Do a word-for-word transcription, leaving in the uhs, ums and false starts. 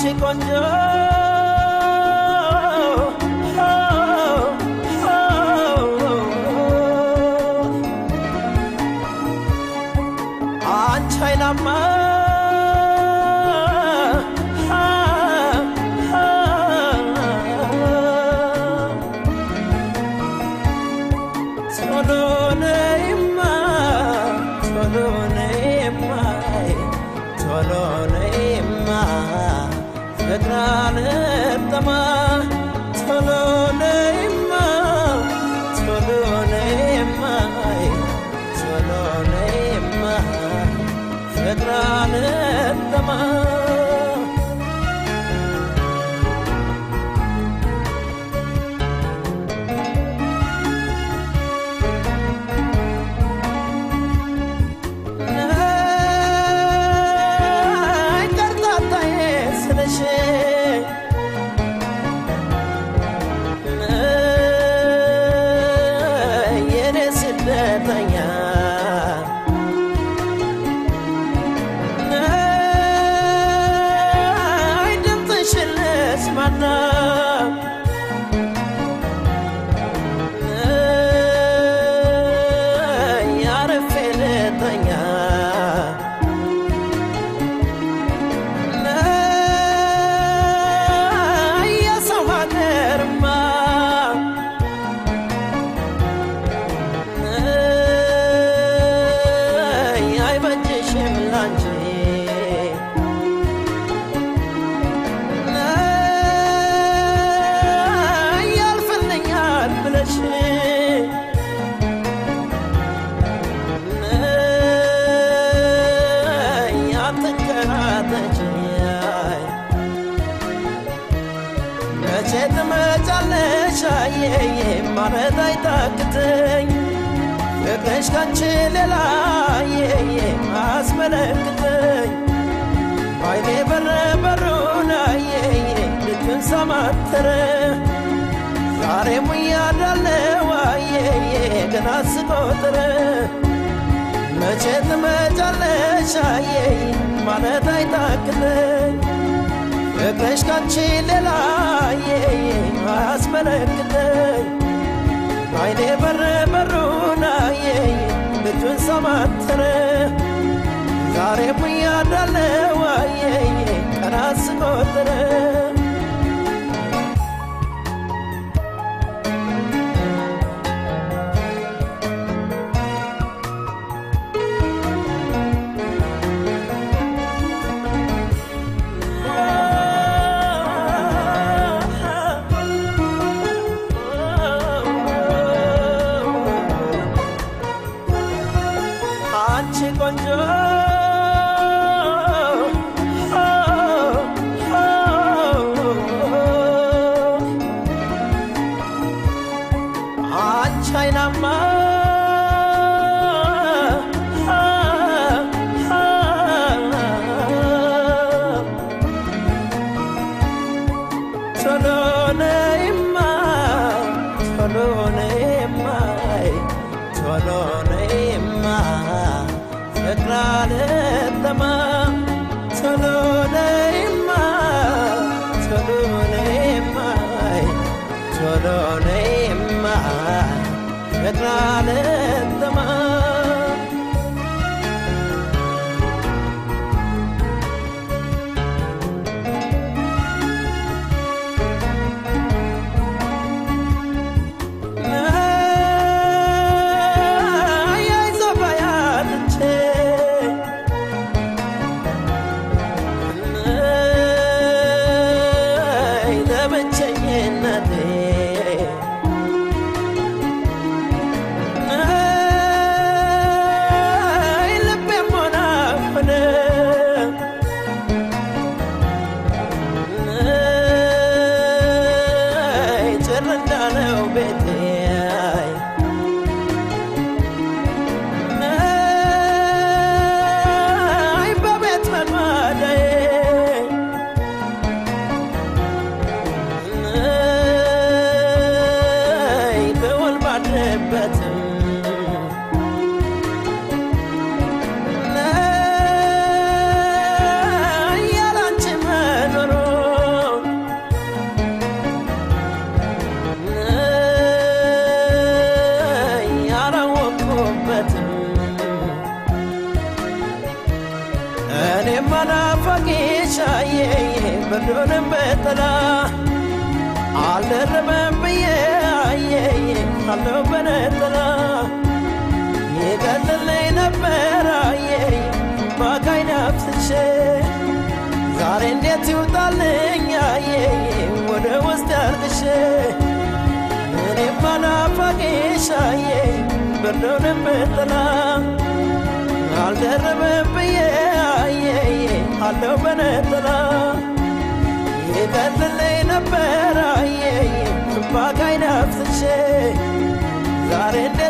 ቆንጆ አንቺ አይናማ Tama tolo neima tolo neima tolo neima fedran tama nay karta yesneshe ማረዳይ ታክተኝ ፍቅርሽ ካንቺ ሌላ አስመለክተኝ ባይኔ በረበሩና ልትን ሰማተረ ዛሬም ያዳለው ገና ስቆጥረ መቼ ትመጫለሽ ማረዳይ ታክተኝ ፍቅርሽ ካንቺ ሌላ አስመለክተኝ ባይኔ በረበሩና ልትን ሰማተረ ዛሬም ያዳለው ገና ስቆጥረ ቆንጆ አንቺ አይናማ ቶሎ ነይማ ቶሎ ነይማ ቶሎ ነይማ Tama tolo neima tolo neima tolo neima fedran tama እኔ ማናፈቅሽ አየ በዶንም በጥላ አልደረበም ብዬ አየ አለው በነጠላ ይቀልለኝ ነበር አየ ባካይን አፍስሼ ዛሬ እንዴት ይውጣልኝ አየ ወደ ውስጥ ያልቅሼ እኔ ማናፈቅሽ አየ በዶንም በጥላ አልደረበም ብዬ አየ አለው በነጠላ ይቀልለኝ ነበር አየ ባካይን አፍስሼ ዛሬ